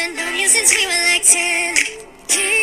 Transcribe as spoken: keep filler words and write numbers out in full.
I've known you since we were like ten. Can't